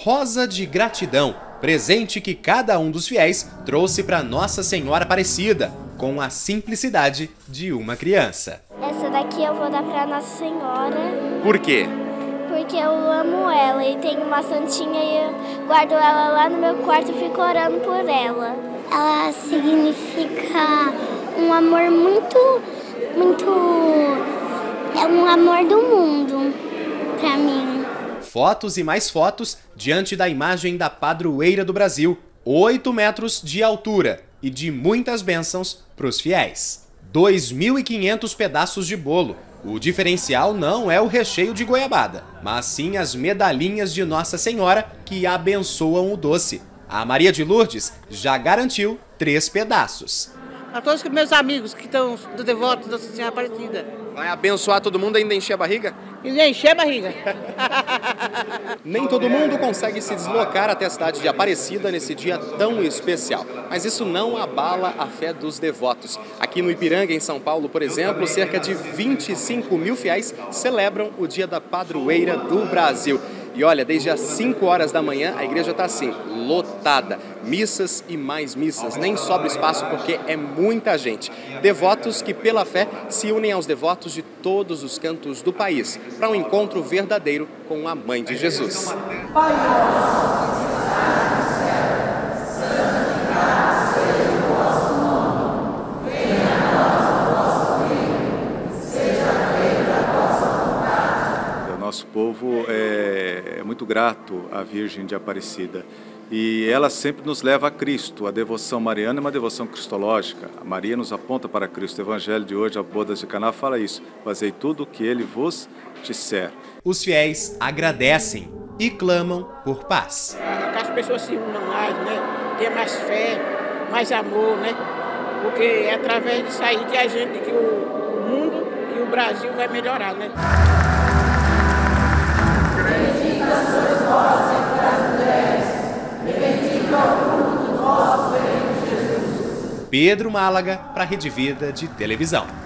Rosa de gratidão, presente que cada um dos fiéis trouxe para Nossa Senhora Aparecida, com a simplicidade de uma criança. Essa daqui eu vou dar para Nossa Senhora. Por quê? Porque eu amo ela e tenho uma santinha e eu guardo ela lá no meu quarto e fico orando por ela. Ela significa um amor é um amor do mundo para mim. Fotos e mais fotos diante da imagem da padroeira do Brasil, 8 metros de altura e de muitas bênçãos para os fiéis. 2.500 pedaços de bolo. O diferencial não é o recheio de goiabada, mas sim as medalhinhas de Nossa Senhora que abençoam o doce. A Maria de Lourdes já garantiu 3 pedaços. A todos os meus amigos que estão do devoto da Nossa Senhora Aparecida. Vai abençoar todo mundo e ainda encher a barriga? E encher a barriga. Nem todo mundo consegue se deslocar até a cidade de Aparecida nesse dia tão especial. Mas isso não abala a fé dos devotos. Aqui no Ipiranga, em São Paulo, por exemplo, cerca de 25 mil fiéis celebram o dia da padroeira do Brasil. E olha, desde as 5 horas da manhã a igreja está assim, lotada. Missas e mais missas, nem sobra espaço porque é muita gente. Devotos que pela fé se unem aos devotos de todos os cantos do país para um encontro verdadeiro com a Mãe de Jesus. Nosso povo é muito grato à Virgem de Aparecida e ela sempre nos leva a Cristo. A devoção mariana é uma devoção cristológica. A Maria nos aponta para Cristo. O Evangelho de hoje, a Bodas de Caná, fala isso. Fazei tudo o que Ele vos disser. Os fiéis agradecem e clamam por paz. Que as pessoas se unam mais, né? Tenha mais fé, mais amor, né? Porque é através disso aí que que o mundo e o Brasil vai melhorar, né? Pedro Málaga para a Rede Vida de televisão.